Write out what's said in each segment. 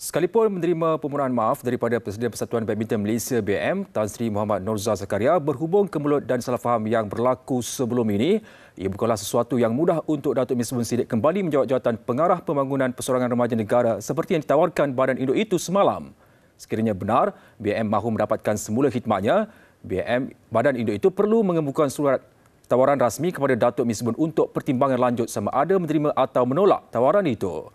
Sekalipun menerima permohonan maaf daripada Presiden Persatuan Badminton Malaysia BM, Tan Sri Muhammad Norzah Zakaria berhubung kemelut dan salah faham yang berlaku sebelum ini, ia bukanlah sesuatu yang mudah untuk Datuk Misbun Siddiq kembali menjawat jawatan Pengarah Pembangunan Persorangan Remaja Negara seperti yang ditawarkan badan induk itu semalam. Sekiranya benar, BM mahu mendapatkan semula khidmatnya, badan induk itu perlu mengemukakan surat tawaran rasmi kepada Datuk Misbun untuk pertimbangan lanjut sama ada menerima atau menolak tawaran itu.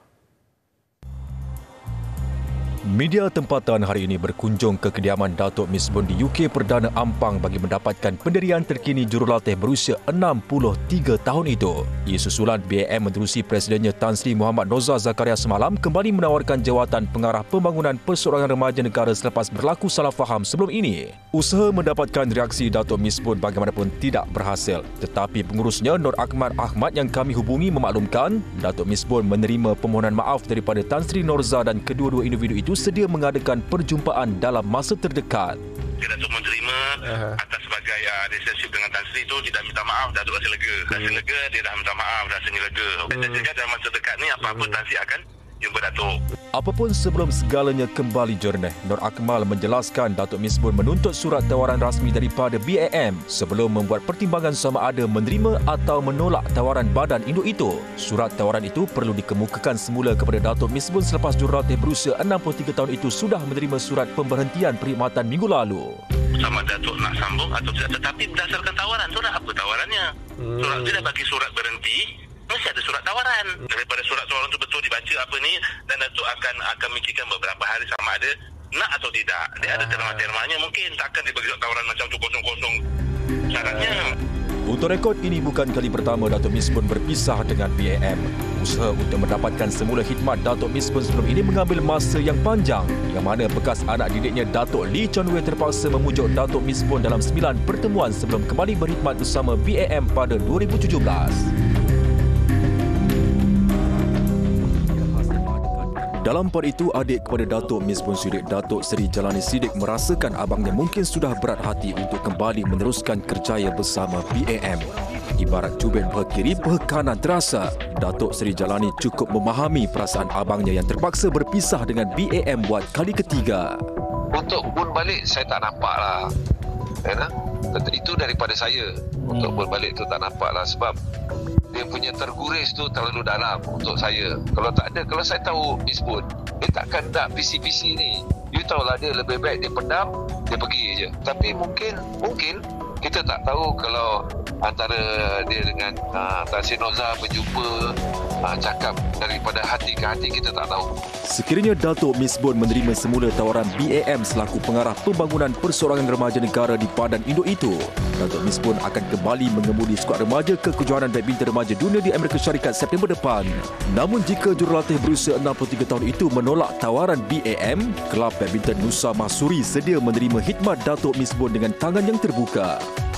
Media tempatan hari ini berkunjung ke kediaman Datuk Misbun di UK Perdana Ampang bagi mendapatkan pendirian terkini jurulatih berusia 63 tahun itu. Ia susulan BAM menerusi Presidennya Tan Sri Muhammad Norzah Zakaria semalam kembali menawarkan jawatan Pengarah Pembangunan Persorangan Remaja Negara selepas berlaku salah faham sebelum ini. Usaha mendapatkan reaksi Datuk Misbun bagaimanapun tidak berhasil. Tetapi pengurusnya Nur Akmal Ahmad yang kami hubungi memaklumkan Datuk Misbun menerima permohonan maaf daripada Tan Sri Norzah dan kedua-dua individu itu sedia mengadakan perjumpaan dalam masa terdekat. Datuk menerima atas sebagai relationship dengan Tan Sri itu tidak minta maaf, Datuk rasa lega. Rasa lega, dia dah minta maaf, rasanya lega. Dan juga dalam masa dekat ni apa-apa Tan Sri akan jumpa Datuk. Apapun sebelum segalanya kembali jernih, Nur Akmal menjelaskan Datuk Misbun menuntut surat tawaran rasmi daripada BAM sebelum membuat pertimbangan sama ada menerima atau menolak tawaran badan induk itu. Surat tawaran itu perlu dikemukakan semula kepada Datuk Misbun selepas jurulatih berusia 63 tahun itu sudah menerima surat pemberhentian perkhidmatan minggu lalu. Sama Datuk nak sambung atau tidak, tetapi berdasarkan tawaran, surat apa tawarannya? Surat tidak bagi surat berhenti, mesti ada surat tawaran. Daripada surat tawaran itu betul dibaca apa ni, dan Datuk akan mikirkan beberapa hari sama ada nak atau tidak. Dia ada terma-termanya, mungkin takkan dia bagi surat tawaran macam tu kosong-kosong syaratnya. Untuk rekod, ini bukan kali pertama Datuk Misbun berpisah dengan BAM. Usaha untuk mendapatkan semula khidmat Datuk Misbun sebelum ini mengambil masa yang panjang, yang mana bekas anak didiknya Datuk Lee Chon Wei terpaksa memujuk Datuk Misbun dalam 9 pertemuan sebelum kembali berkhidmat bersama BAM pada 2017. Dalam part itu, adik kepada Datuk Misbun Siddiq, Datuk Seri Jalani Siddiq merasakan abangnya mungkin sudah berat hati untuk kembali meneruskan kerjaya bersama BAM. Ibarat cubit pihak kiri, pihak kanan terasa. Datuk Seri Jalani cukup memahami perasaan abangnya yang terpaksa berpisah dengan BAM buat kali ketiga. Untuk bun balik, saya tak nampak lah. Itu daripada saya. Untuk bun balik tu tak nampak lah sebab dia punya terguris tu terlalu dalam untuk saya. Kalau tak ada, kalau saya tahu Misbun, dia takkan nak PC-PC ni. You tahulah dia lebih baik dia pendam, dia pergi je. Tapi mungkin kita tak tahu kalau antara dia dengan Tan Sri Norzah berjumpa, cakap daripada hati ke hati, kita tak tahu. Sekiranya Datuk Misbun menerima semula tawaran BAM selaku Pengarah Pembangunan Persorangan Remaja Negara di badan induk itu, Datuk Misbun akan kembali mengemudi skuad remaja ke kejuaraan badminton remaja dunia di Amerika Syarikat September depan. Namun jika jurulatih berusia 63 tahun itu menolak tawaran BAM, Kelab Badminton Nusa Mahsuri sedia menerima khidmat Datuk Misbun dengan tangan yang terbuka.